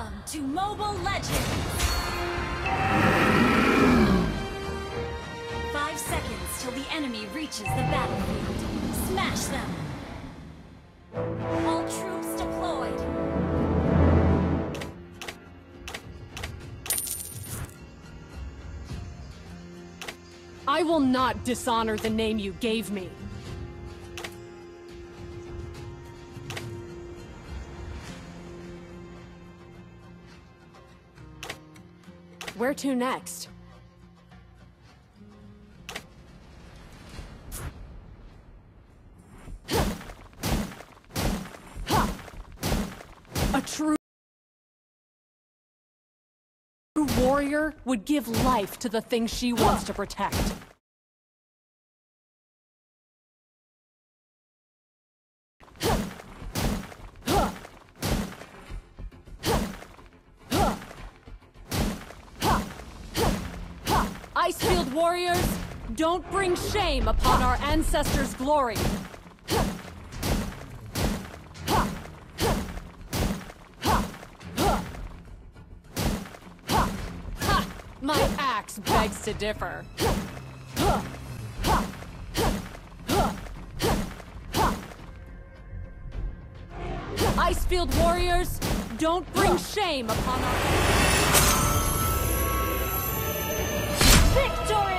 Welcome to Mobile Legends! 5 seconds till the enemy reaches the battlefield. Smash them! All troops deployed! I will not dishonor the name you gave me. Where to next? A true warrior would give life to the thing she wants to protect. Icefield warriors, don't bring shame upon our ancestors' glory. My axe begs to differ. Icefield warriors, don't bring shame upon our... Victory!